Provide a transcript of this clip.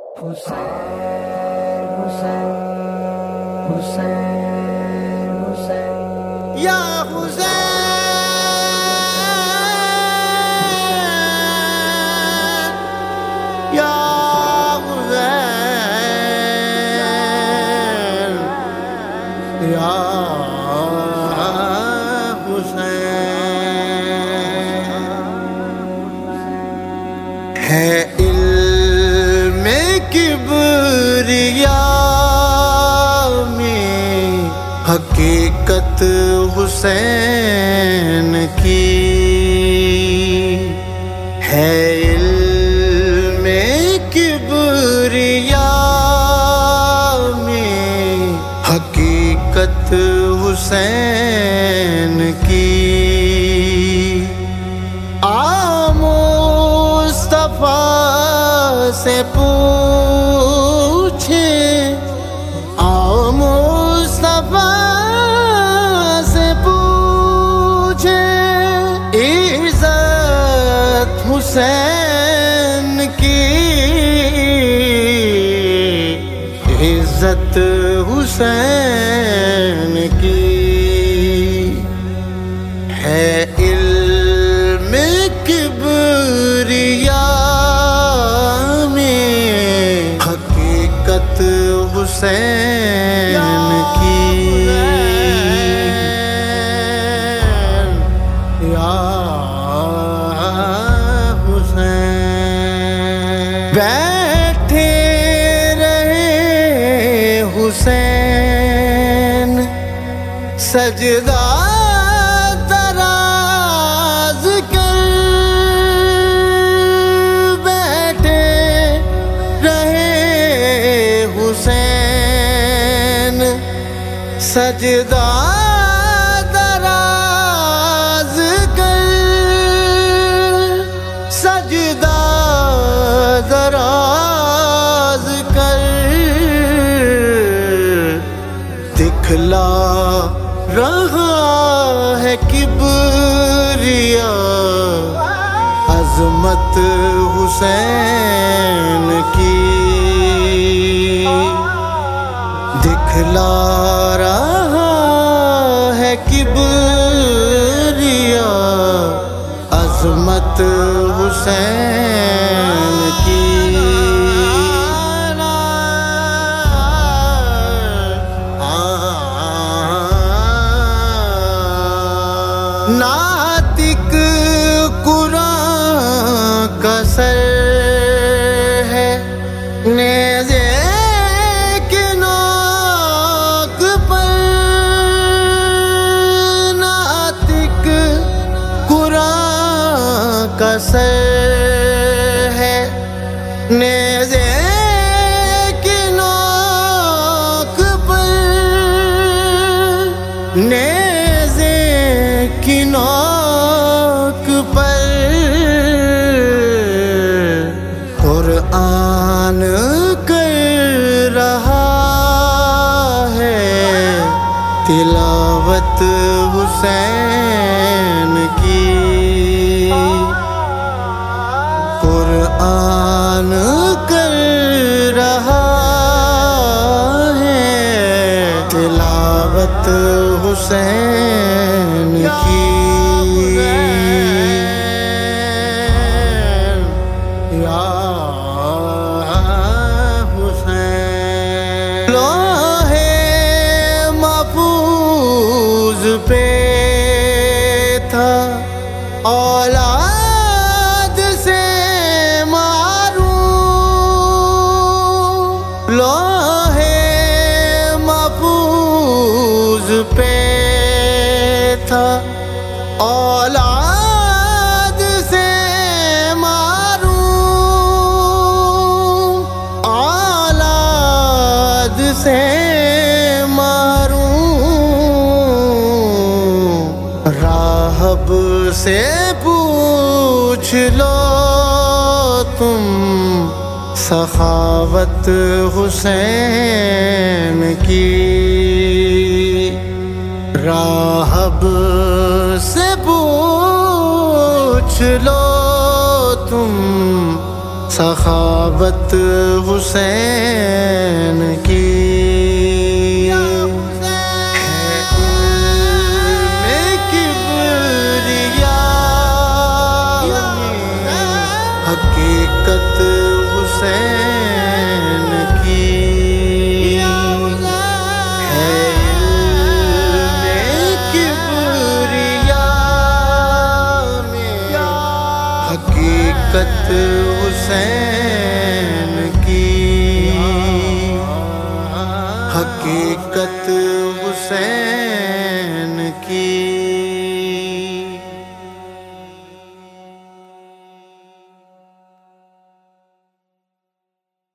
یا حسین یا حسین یا حسین ہے علم کبریاء میں حقیقت حسین کی ہے علم کبریاء میں حقیقت حسین کی مصطفیٰ سے پوچھے مصطفیٰ سے پوچھے عزت حسین کی عزت حسین کی ہے علم کبریاء میں حقیقت حسین کی یا حسین بیٹھے رہے حسین سجدہ دراز کر بیٹھے رہے حسین سجدہ دراز کر سجدہ دراز کر دکھلا رہا ہے کبریاء عظمت حسین کی دکھلا رہا ہے کبریاء عظمت حسین کی ناطق قرآن کا سر ہے نیزے کے نوک پر ناطق قرآن کا سر ہے نیزے کے نوک پر نیزے کی نوک پر قرآن کر رہا ہے تلاوت حسین کی قرآن کر رہا ہے تلاوت حسین کی یا حسین لوح محفوظ پہ تھا اولاد سے معروم لوح محفوظ پہ تھا اولاد سے معروم اولاد سے معروم راہب سے پوچھ لو تم سخاوت حسین کی راہب سے پوچھ لو تم سخاوت حسین کی حقیقت حسین کی ہے علم کبریاء میں حقیقت حسین کی حقیقت حسین کی